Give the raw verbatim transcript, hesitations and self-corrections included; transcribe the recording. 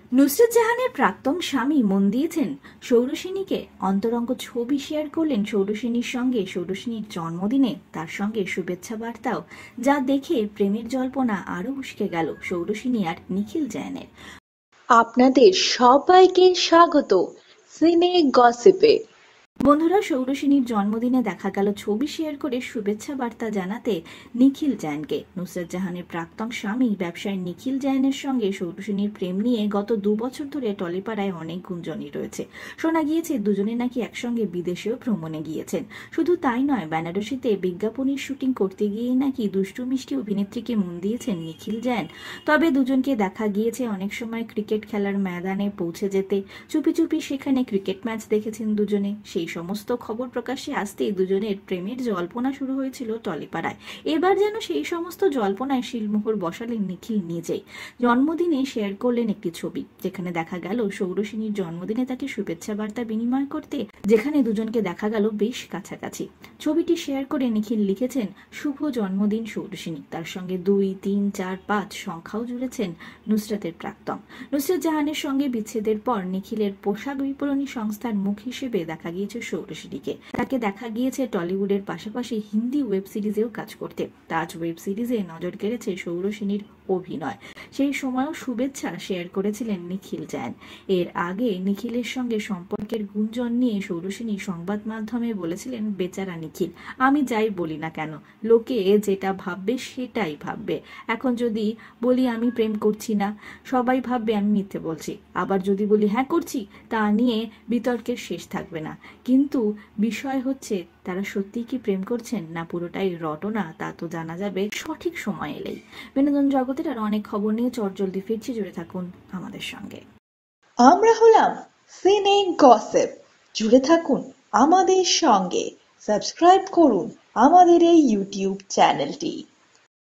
নুসরত জাহানের প্রাক্তন স্বামী মন দিয়েছেন সৌরসেনীকে। অন্তরঙ্গ ছবি শেয়ার করলেন সৌরসেনীর সঙ্গে সৌরসেনীর জন্মদিনে তার সঙ্গে শুভেচ্ছা বার্তাও, যা দেখে প্রেমের জল্পনা আরো উস্কে গেল সৌরসেনী আর নিখিল জায়ানের। আপনাদের সবাইকে স্বাগত সিনে গসিপে। বন্ধুরা, সৌরসেনীর জন্মদিনে দেখা গেল ছবি শেয়ার করে শুভেচ্ছা বার্তা জানাতে নিখিল জায়ানকে। নুসরত জাহানের প্রাক্তন স্বামী ব্যবসায়ী নিখিল জায়ানের সঙ্গে সৌরসেনীর প্রেম নিয়ে গত দু বছর ধরে টলিপাড়ায় অনেক গুঞ্জনই রয়েছে। শোনা গিয়েছে দুজনে নাকি একসঙ্গে বিদেশেও ভ্রমণে গিয়েছেন। শুধু তাই নয়, বেনারসিতে বিজ্ঞাপনের শুটিং করতে গিয়েই নাকি দুষ্টু মিষ্টি অভিনেত্রীকে মন দিয়েছেন নিখিল জায়ান। তবে দুজনকে দেখা গিয়েছে অনেক সময় ক্রিকেট খেলার ময়দানে পৌঁছে যেতে, চুপি চুপি সেখানে ক্রিকেট ম্যাচ দেখেছেন দুজনে। সেই সমস্ত খবর প্রকাশ্যে আসতেই দুজনের প্রেমের জল্পনা শুরু হয়েছিল টলিপাড়ায়। এবার যেন সেই সমস্ত জল্পনায় শিলমোহর বসালেন নিখিল নিজেই। জন্মদিনে শেয়ার করলেন একটি ছবি, যেখানে দেখা গেল সৌরসেনীর জন্মদিনে তাকে শুভেচ্ছা বার্তা বিনিময় করতে, যেখানে দুজনকে দেখা গেল বেশ কাছাকাছি। ছবিটি শেয়ার করে নিখিল লিখেছেন, শুভ জন্মদিন সৌরসেনী। তার সঙ্গে দুই তিন চার পাঁচ সংখ্যাও জুড়েছেন নুসরতের প্রাক্তন। নুসরত জাহানের সঙ্গে বিচ্ছেদের পর নিখিলের পোশাক বিপণনী সংস্থার মুখ হিসেবে দেখা গিয়েছে সৌরসেনীকে। তাকে দেখা গিয়েছে টলিউডের পাশাপাশি হিন্দি ওয়েব সিরিজেও কাজ করতে। তাজ ওয়েব সিরিজে নজর কেড়েছে সৌরসেনীর অভিনয়। সেই সময়ও শুভেচ্ছা শেয়ার করেছিলেন নিখিল জায়ান। এর আগে নিখিলের সঙ্গে সম্পর্কের গুঞ্জন নিয়ে সৌরসেনী সংবাদ মাধ্যমে বলেছিলেন, বেচারা নিখিল, আমি যাই বলি না কেন, লোকে যেটা ভাববে সেটাই ভাববে। এখন যদি বলি আমি প্রেম করছি না, সবাই ভাববে আমি মিথ্যে বলছি। আবার যদি বলি হ্যাঁ করছি, তা নিয়ে বিতর্কের শেষ থাকবে না। কিন্তু বিষয় হচ্ছে, তারা সত্যিই কি প্রেম করছেন না পুরোটাই রটনা, তা তো জানা যাবে সঠিক সময় এলেই। বিনোদন জগতের আর অনেক খবর নিয়ে চটজলদি ফিরছি, জুড়ে থাকুন আমাদের সঙ্গে। আমরা হলাম সিনে গসিপ, জুড়ে থাকুন আমাদের সঙ্গে। সাবস্ক্রাইব করুন আমাদের এই ইউটিউব চ্যানেলটি।